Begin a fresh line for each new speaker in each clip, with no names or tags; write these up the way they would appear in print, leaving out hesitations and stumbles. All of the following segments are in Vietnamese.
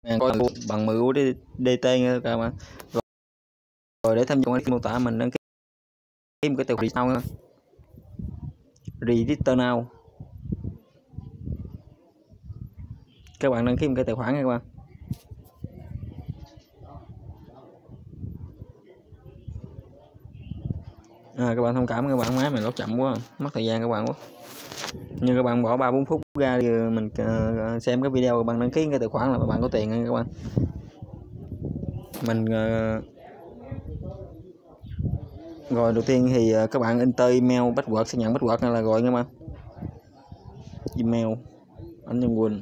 coi bằng 10 USDT nha các bạn. Rồi để tham gia mô tả mình đăng ký một cái tài khoản nào nha. Register now. Các bạn đăng ký một cái tài khoản nha các bạn. Các bạn thông cảm các bạn, máy mình lót chậm quá, mất thời gian các bạn quá. Nhưng các bạn bỏ 3-4 phút ra thì mình xem cái video, các bạn đăng ký cái tài khoản là các bạn có tiền nha các bạn. Mình rồi đầu tiên thì các bạn enter email password, xác nhận password là rồi nha các bạn. Email anh Nhân Quỳnh.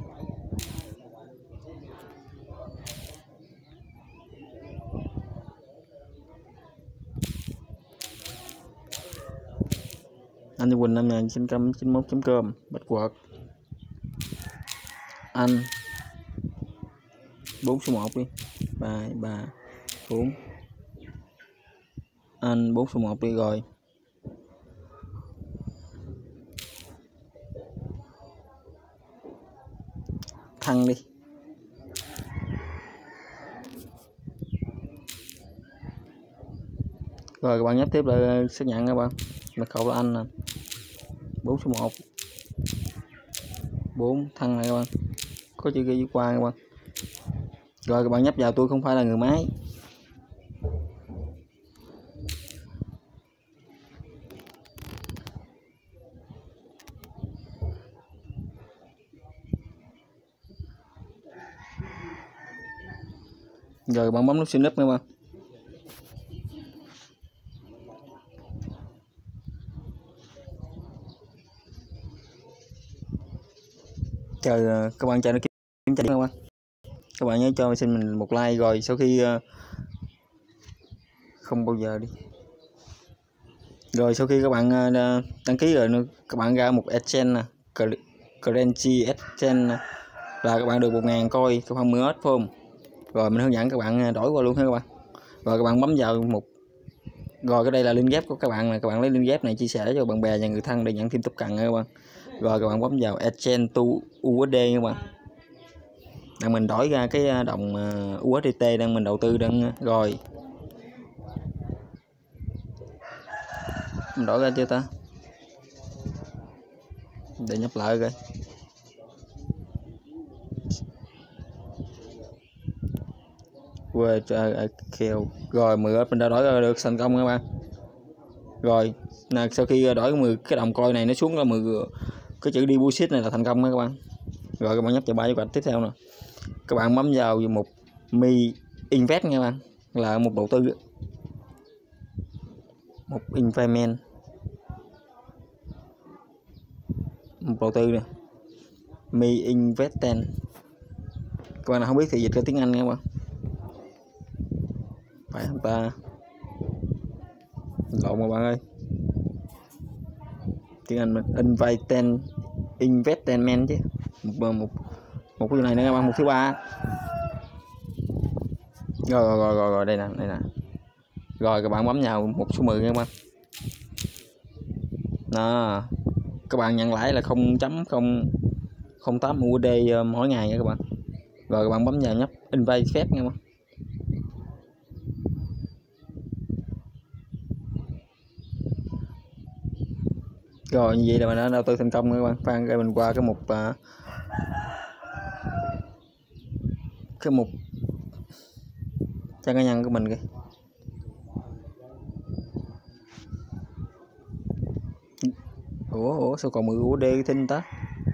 Anh Nhân Quỳnh 5991.com. Password anh 4 số 1 đi. 3 3 4 anh 4 số 1 đi rồi. Thăng đi. Rồi các bạn nhấp tiếp là xác nhận các bạn. Mật khẩu là anh nè. 4 số 1 4 thăng này các bạn. Có chữ ghi qua các bạn. Rồi các bạn nhấp vào tôi không phải là người máy. Rồi bạn bấm nút sign up các bạn. Chờ các bạn chờ nó kiểm tra các bạn. Các bạn nhớ cho xin mình một like rồi sau khi không bao giờ đi. Rồi sau khi các bạn đăng ký rồi các bạn ra một exchange nè, currency exchange nè, là các bạn được 1000 coin, các bạn 10 phone. Rồi mình hướng dẫn các bạn đổi qua luôn ha các bạn. Rồi các bạn bấm vào một. Rồi cái đây là link ghép của các bạn này, các bạn lấy link ghép này chia sẻ cho bạn bè và người thân để nhận thêm top cần nha các bạn. Rồi các bạn bấm vào exchange to USD các bạn. Đang mình đổi ra cái đồng USDT đang mình đầu tư đang rồi. Mình đổi ra chưa ta? Để nhấp lại coi. Rồi 10 mình đã đổi ra được thành công các bạn. Rồi là sau khi đổi 10 cái đồng coin này nó xuống là 10 cái chữ deposit này là thành công các bạn. Rồi các bạn nhấp vào 3 vạch tiếp theo nè. Các bạn bấm vào một Mi Invest nha các bạn, là một đầu tư, một investment, một đầu tư nè, Mi Investment. Các bạn nào không biết thì dịch ra tiếng Anh nha các bạn. Phải không ta? Lộn các bạn ơi. Tiếng Anh mình investment chứ. Một cái này nữa các bạn, một thứ ba. Rồi đây nè. Rồi các bạn bấm vào một số 10 nha các bạn. Đó. Các bạn nhận lãi là 0.008 USD mỗi ngày nha các bạn. Rồi các bạn bấm vào nhấp invite phép nha các bạn. Rồi như vậy là mình đã đầu tư thành công các bạn. Phan rồi mình qua cái mục trang cá nhân của mình kìa. Ủa sao còn 10 USD thinh ta?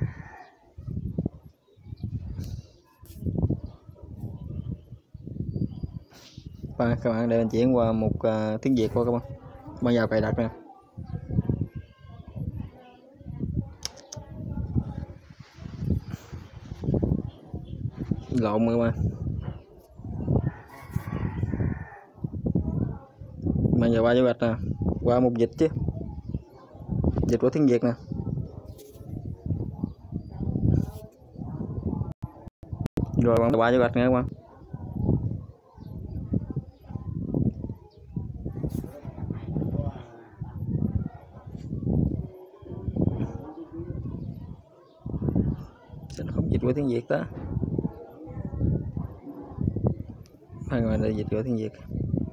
Và các bạn để mình chuyển qua một tiếng Việt qua các bạn. Bây giờ cài đặt nè. Lộn các bạn. Bây giờ qua dấu gạch nè, qua một dịch chứ. Dịch của tiếng Việt nè. Rồi bạn qua dấu gạch nha các bạn. Sao nó không dịch qua tiếng Việt đó? Hai người đây dịch vô tiếng Việt.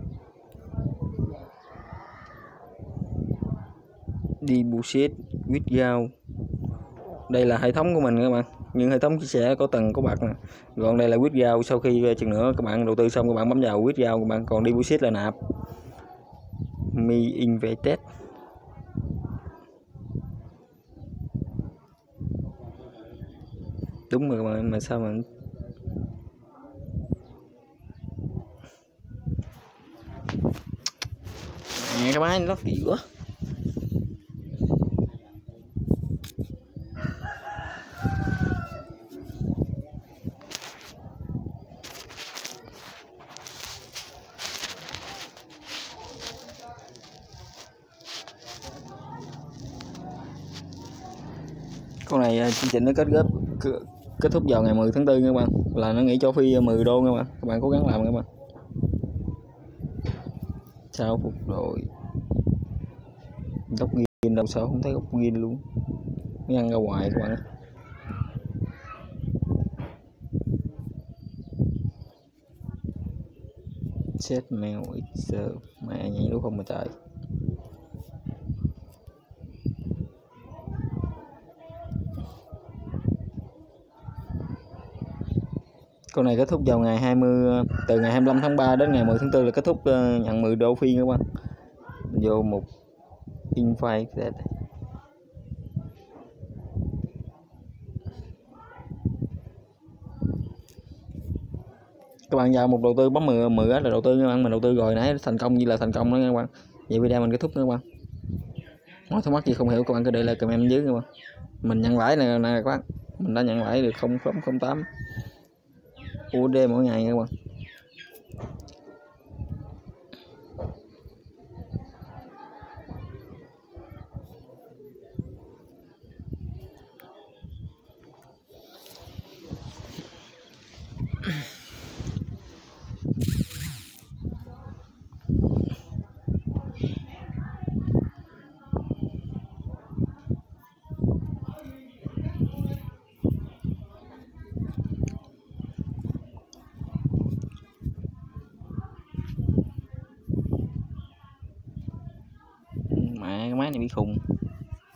Đi bullshit without. Đây là hệ thống của mình các bạn, những hệ thống chia sẻ có tầng có bậc nè. Còn đây là without, sau khi chừng nữa các bạn đầu tư xong các bạn bấm vào without các bạn, còn đi bullshit là nạp. Me invited. Đúng rồi mà sao mà cái máy nó kỳ quá. Con này chương trình nó kết thúc vào ngày 10 tháng 4 các bạn, là nó nghỉ cho phi 10 đô các bạn cố gắng làm các bạn. Sao phục rồi góc ghiên đâu, sao không thấy góc ghiên luôn, mới ăn ra ngoài các bạn. Set mail Excel mẹ nhảy đúng không mà trời. Con này kết thúc vào ngày 20, từ ngày 25 tháng 3 đến ngày 10 tháng 4 là kết thúc nhận 10 đô phi các bạn. Vô một invite. Các bạn vào một đầu tư bấm 10 là đầu tư các bạn, mình đầu tư rồi nãy thành công như là thành công đó các bạn. Vậy video mình kết thúc các bạn. Mọi thắc mắc gì không hiểu các bạn cứ để lại comment dưới các bạn. Mình nhận lãi này nè các bạn, mình đã nhận lãi được 0,08 USD mỗi ngày các bạn. Mẹ cái máy này bị khùng.